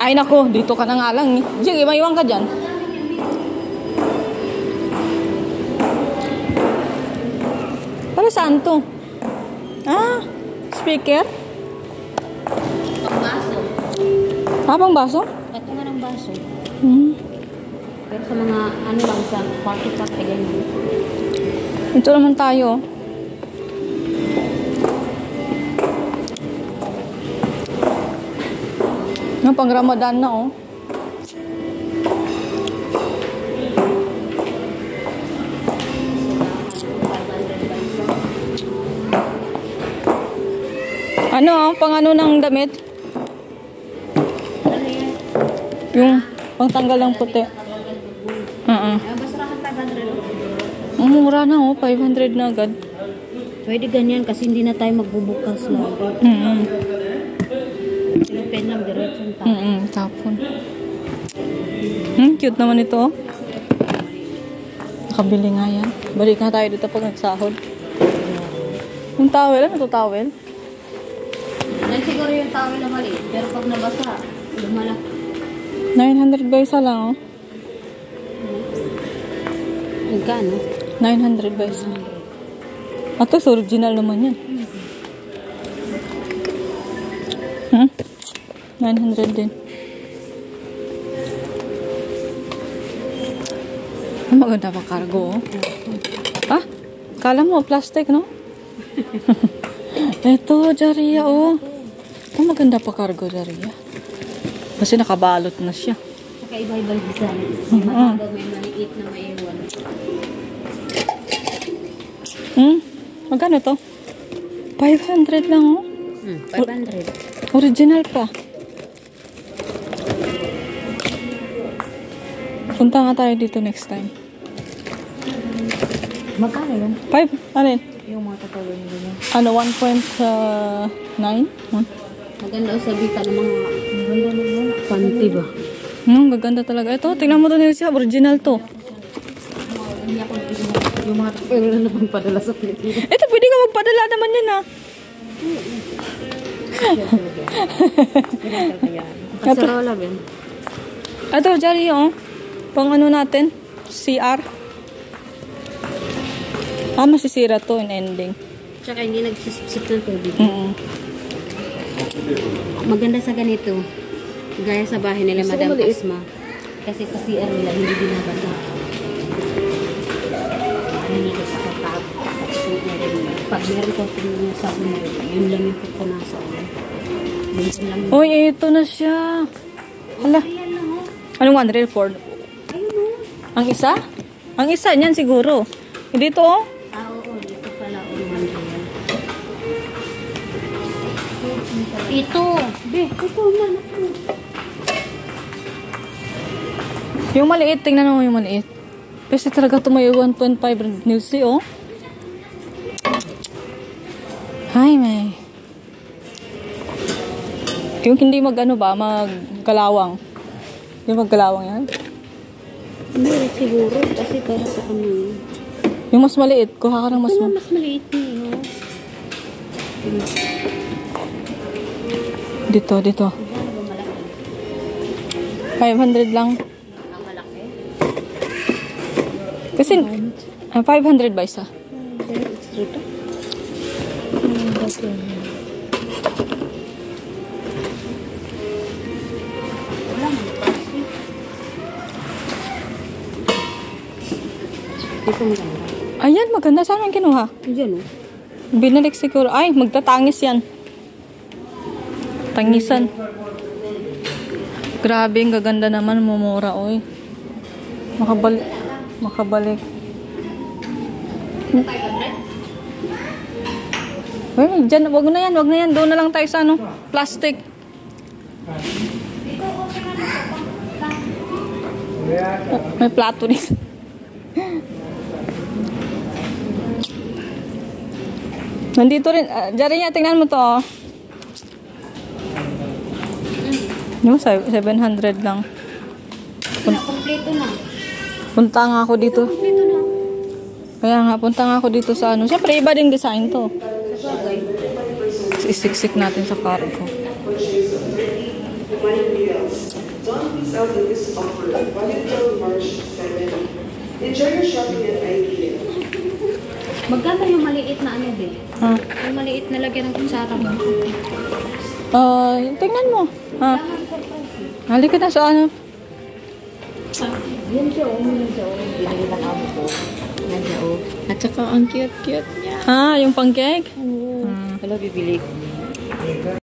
Ay nako, dito ka na nga lang. Sige, maiwan ka dyan. Para saan to? Ah, speaker? Pang baso. Pang baso? Ito nga ng baso. Pero sa mga ano lang sa party pack ay ganyan. Ito naman tayo. Pang Ramadan na oh. Ano, pang ano ng damit? Ano yan? Yung pang tanggal ng puti. Basurahan 500. Ang mura na oh, 500 na agad. Pwede ganyan kasi hindi na tayo magbubukas lang. Pen lang diretsong tapon. Tapon. Cute naman ito oh. Nakabili nga yan. Balik nga tayo dito pag nagsahod. Yung towel, ano ito towel? Yan siguro yung towel na maliit. Pero pag nabasa, lumalak. 900 ba isa lang oh? Magkano? 900 ba isa? Ito, original naman yan. 900 din. Ang maganda pa cargo oh. Ah, kala mo plastic no? Ito, Jaria oh. Ang maganda pa cargo, Jaria. Kasi nakabalot na siya. Saka iba-ibang design. Mahaba, may maliit na maiwan. Magkano to? 500 lang oh. 500. Original pa. Punta nga tayo dito next time. Magkano yun? 5? Ano yun? Yung mga katulong nila. Ano, 1.9? Maganda o sabi ka ng mga maganda naman. Panty ba? Gaganda talaga. Ito, tingnan mo doon siya. Original to. Hindi ako yung mga katulong na pagpadala sa Pilipinas. Ito, pwede ka magpadala naman yan ha. Kasarola ba? Ito, Jari oh. Pang ano natin? CR. Masisira to in ending. Tsaka hindi nagsisip ng tubig. Maganda sa ganito. Gaya sa bahay nila, Madam Asma. Kasi sa CR nila, hindi binabasa. Hindi ko sa katap. Pag meron ko yung sabon na rin, yun lang yung pupunasan. Uy, ito na siya. Hala. Anong 104? Ang isa? Ang isa niyan siguro. Dito oh. Oo, dito pala. Ito. Ito man. Yung maliit, tingnan mo yung maliit. Kasi talaga ito may 1.5 nilsi oh. Hi, may. Yung hindi mag-ano ba, maggalawang. Yung maggalawang yan? Hindi siguro. Kasi para sa kami. Yung mas maliit, kuha ka ng mas maliit. Mas maliit niyo. Dito. 500 lang. Ang malaki. Kasi, 500 ba isa? Dito. Ito maganda. Ayan, maganda. Saan ang kinuha? Diyan oh. Binalik siguro. Ay, magtatangis yan. Tangisan. Grabe, ang gaganda naman. Mumura, oy. Makabalik. Uy, dyan. Wag na yan. Doon na lang tayo sa ano. Plastic. May plato rin. Nandito rin. Diyan niya, tingnan mo to. Oh. Yung 700 lang. Kompleto na. Punta nga ako dito. Kompleto na. Kaya nga, punta nga ako dito sa ano. Siyempre, iba ding design to. Isiksik natin sa cargo. please note that this offer runs until March 7. Enjoy your shopping at IKEA. Magkano yung maliit na ano din? Ha? Yung maliit na lagyan ng kutsara ba? Tingnan mo. Ha? Halika na sa ano. Yan siya, yan siya. Binili ng amo ko. Nandiyan, oh. At saka ang cute-cute niya. Ha? Yung pang-cake? Oo. Hello, bibili ko.